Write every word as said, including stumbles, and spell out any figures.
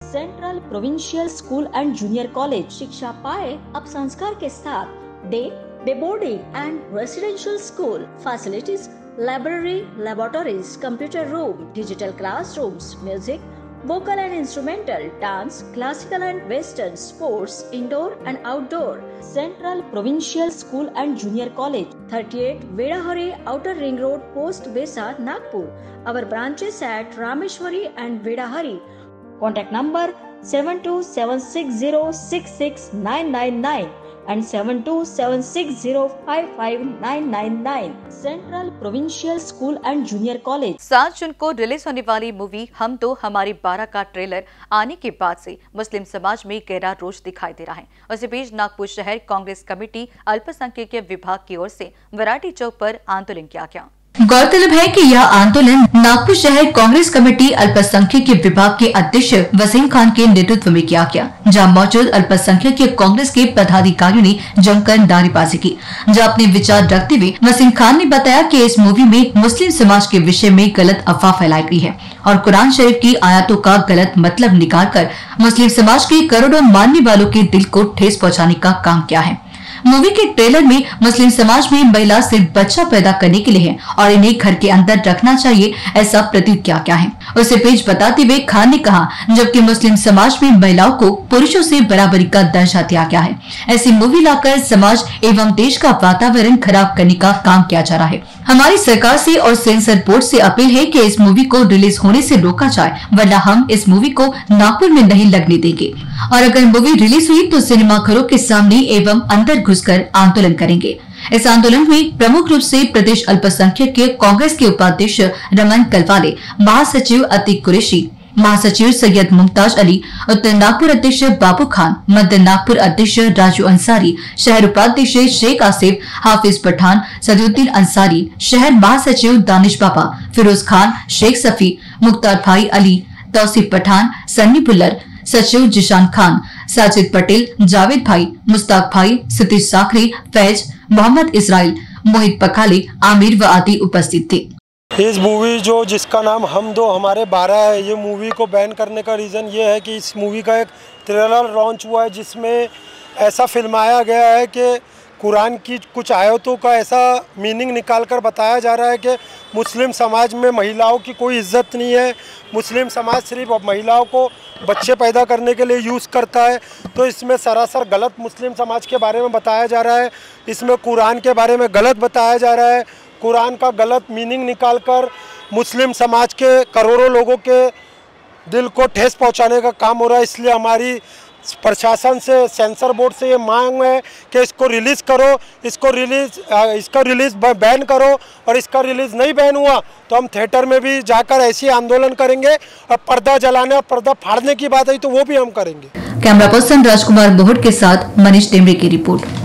Central provincial school and junior college. शिक्षा पाए अब संस्कार के साथ। Day day boarding and residential school facilities, library, laboratories, computer room, digital classrooms, music, vocal and instrumental, dance, classical and western, sports, indoor and outdoor. Central Provincial School and Junior College, thirty-eight Vedahari Outer Ring Road, Post Besa, Nagpur. Our branches at Rameshwari and Vedahari. Contact number seven two seven six zero six six nine nine nine and seven two seven six zero five five nine nine nine. Central Provincial School and Junior College. सात जून को release होने वाली movie हम तो हमारी बारह का trailer आने के बाद से मुस्लिम समाज में गहरा रोष दिखाई दे रहा है। उसी बीच नागपुर शहर कांग्रेस कमेटी अल्पसंख्यक विभाग की ओर से वैरायटी चौक पर आंदोलन किया गया। गौरतलब है कि यह आंदोलन नागपुर शहर कांग्रेस कमेटी अल्पसंख्यक विभाग के अध्यक्ष वसीम खान के नेतृत्व में किया गया, जहां मौजूद अल्पसंख्यक कांग्रेस के पदाधिकारियों ने जमकर नारेबाजी की। जहां अपने विचार रखते हुए वसीम खान ने बताया कि इस मूवी में मुस्लिम समाज के विषय में गलत अफवाह फैलाई गई है और कुरान शरीफ की आयतों का गलत मतलब निकालकर मुस्लिम समाज के करोड़ों मानने वालों के दिल को ठेस पहुँचाने का काम किया है। मूवी के ट्रेलर में मुस्लिम समाज में महिला सिर्फ बच्चा पैदा करने के लिए है और इन्हें घर के अंदर रखना चाहिए, ऐसा प्रतीत किया गया है। उसे पेश बताते हुए खान ने कहा, जबकि मुस्लिम समाज में महिलाओं को पुरुषों से बराबरी का दर्जा दिया गया है, ऐसी मूवी लाकर समाज एवं देश का वातावरण खराब करने का काम किया जा रहा है। हमारी सरकार से और सेंसर बोर्ड से अपील है कि इस मूवी को रिलीज होने से रोका जाए, वरना हम इस मूवी को नागपुर में नहीं लगने देंगे और अगर मूवी रिलीज हुई तो सिनेमाघरों के सामने एवं अंदर घुसकर आंदोलन करेंगे। इस आंदोलन में प्रमुख रूप से प्रदेश अल्पसंख्यक के कांग्रेस के उपाध्यक्ष रमन कलवाले, महासचिव अतीक कुरैशी, महासचिव सैयद मुमताज अली, उत्तर नागपुर अध्यक्ष बाबू खान, मध्य नागपुर अध्यक्ष राजू अंसारी, शहर उपाध्यक्ष शेख आसिफ, हाफिज पठान, सदुद्दीन अंसारी, शहर महासचिव दानिश बाबा, फिरोज खान, शेख सफी, मुख्तार भाई अली, तौसीफ पठान, सन्नी बुल्लर, सचिव जिशान खान, साजिद पटेल, जावेद भाई, मुस्ताक भाई, सतीश साखरे, फैज, मोहम्मद इसराइल, मोहित पखाले, आमिर व आदि उपस्थित थे। इस मूवी जो जिसका नाम हम दो हमारे बारह है, ये मूवी को बैन करने का रीज़न ये है कि इस मूवी का एक ट्रेलर लॉन्च हुआ है जिसमें ऐसा फिल्माया गया है कि कुरान की कुछ आयतों का ऐसा मीनिंग निकाल कर बताया जा रहा है कि मुस्लिम समाज में महिलाओं की कोई इज्जत नहीं है, मुस्लिम समाज सिर्फ महिलाओं को बच्चे पैदा करने के लिए यूज़ करता है। तो इसमें सरासर गलत मुस्लिम समाज के बारे में बताया जा रहा है, इसमें कुरान के बारे में गलत बताया जा रहा है, कुरान का गलत मीनिंग निकालकर मुस्लिम समाज के करोड़ों लोगों के दिल को ठेस पहुंचाने का काम हो रहा है। इसलिए हमारी प्रशासन से, सेंसर बोर्ड से ये मांग है कि इसको रिलीज़ करो, इसको रिलीज इसका रिलीज़ बैन करो और इसका रिलीज़ नहीं बैन हुआ तो हम थिएटर में भी जाकर ऐसी आंदोलन करेंगे और पर्दा जलाने और पर्दा फाड़ने की बात आई तो वो भी हम करेंगे। कैमरा पर्सन राजकुमार बोहर के साथ मनीष टेमरे की रिपोर्ट।